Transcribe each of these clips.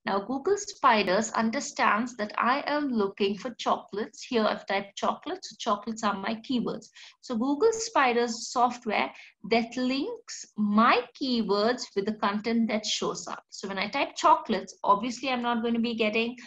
Now Google Spiders understands that I am looking for chocolates. Here I've typed chocolates. So chocolates are my keywords. So Google Spiders software that links my keywords with the content that shows up. So when I type chocolates, obviously I'm not going to be getting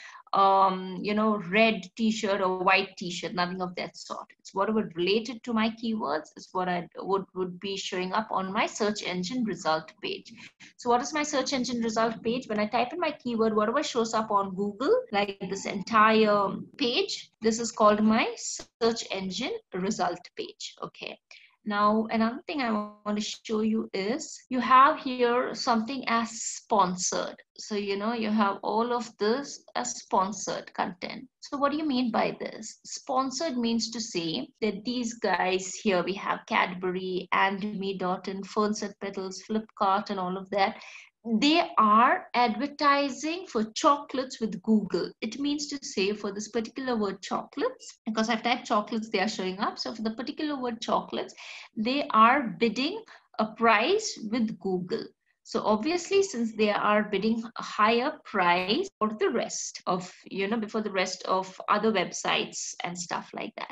red t-shirt or white t-shirt, nothing of that sort. It's whatever related to my keywords is what I would be showing up on my search engine result page. So what is my search engine result page? When I type in my keyword, whatever shows up on Google, like this entire page, this is called my search engine result page. Okay. Now, another thing I want to show you is you have here something as sponsored. So, you have all of this as sponsored content. So what do you mean by this? Sponsored means to say that these guys here, we have Cadbury, And.me, Dotton, Ferns and Petals, Flipkart, and all of that. They are advertising for chocolates with Google. It means to say for this particular word chocolates, because I've typed chocolates, they are showing up. So for the particular word chocolates, they are bidding a price with Google. So obviously, since they are bidding a higher price for the rest of, before the rest of other websites and stuff like that.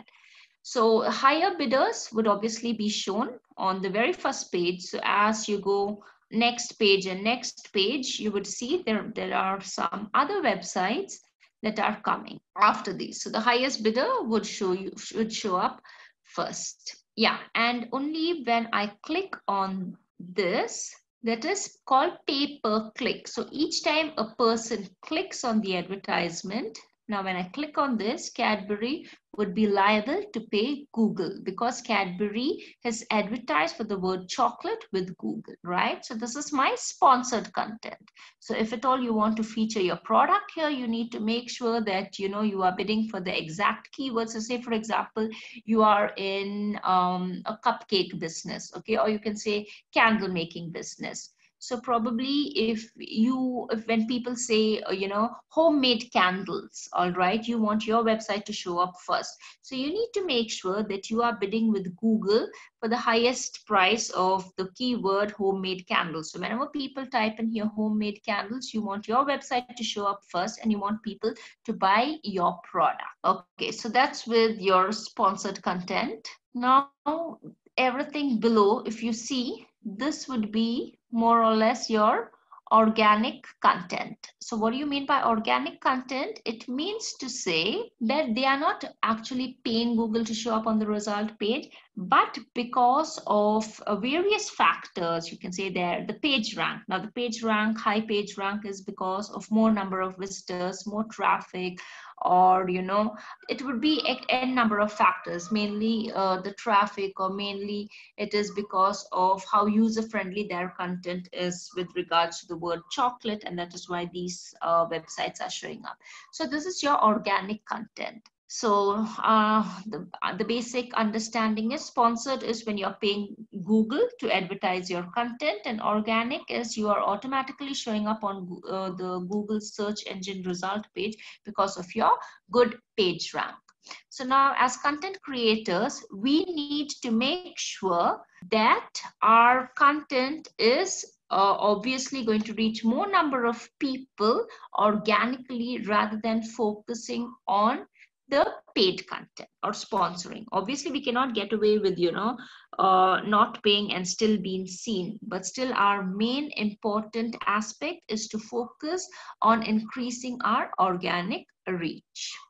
So higher bidders would obviously be shown on the very first page. So as you go next page and next page, you would see there are some other websites that are coming after these. So the highest bidder should show up first. Yeah, and only when I click on this, that is called pay per click. So each time a person clicks on the advertisement, now when I click on this, Cadbury would be liable to pay Google because Cadbury has advertised for the word chocolate with Google, right? So this is my sponsored content. So if at all you want to feature your product here, you need to make sure that, you are bidding for the exact keywords. So say, for example, you are in a cupcake business, okay? Or you can say candle making business. So probably if when people say, homemade candles, all right, you want your website to show up first. So you need to make sure that you are bidding with Google for the highest price of the keyword homemade candles. So whenever people type in here homemade candles, you want your website to show up first and you want people to buy your product. Okay, so that's with your sponsored content. Now, everything below, if you see, this would be more or less your organic content. So what do you mean by organic content? It means to say that they are not actually paying Google to show up on the result page, but because of various factors, you can say there, the page rank. Now the page rank, high page rank is because of more number of visitors, more traffic, or it would be n number of factors, mainly the traffic, or mainly it is because of how user friendly their content is with regards to the word chocolate, and that is why these websites are showing up. So this is your organic content. So the basic understanding is sponsored is when you're paying Google to advertise your content, and organic is you are automatically showing up on the Google search engine result page because of your good page rank. So now as content creators, we need to make sure that our content is obviously going to reach more number of people organically rather than focusing on the paid content or sponsoring. Obviously we cannot get away with not paying and still being seen, but still our main important aspect is to focus on increasing our organic reach.